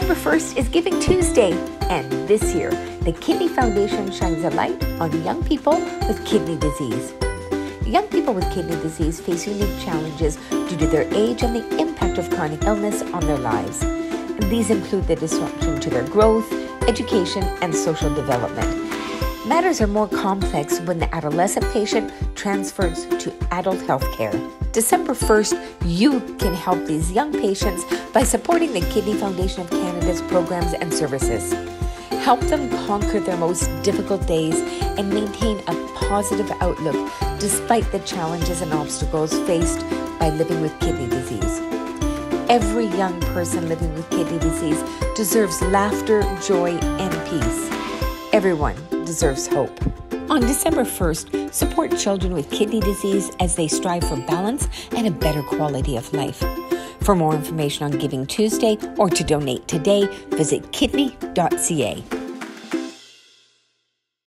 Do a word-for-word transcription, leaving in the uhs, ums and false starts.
December first is Giving Tuesday, and this year, the Kidney Foundation shines a light on young people with kidney disease. Young people with kidney disease face unique challenges due to their age and the impact of chronic illness on their lives. And these include the disruption to their growth, education, and social development. Matters are more complex when the adolescent patient transfers to adult health care. December first, you can help these young patients by supporting the Kidney Foundation of Canada's programs and services. Help them conquer their most difficult days and maintain a positive outlook despite the challenges and obstacles faced by living with kidney disease. Every young person living with kidney disease deserves laughter, joy, and peace. Everyone deserves hope. On December first, support children with kidney disease as they strive for balance and a better quality of life. For more information on Giving Tuesday or to donate today, visit kidney dot c a.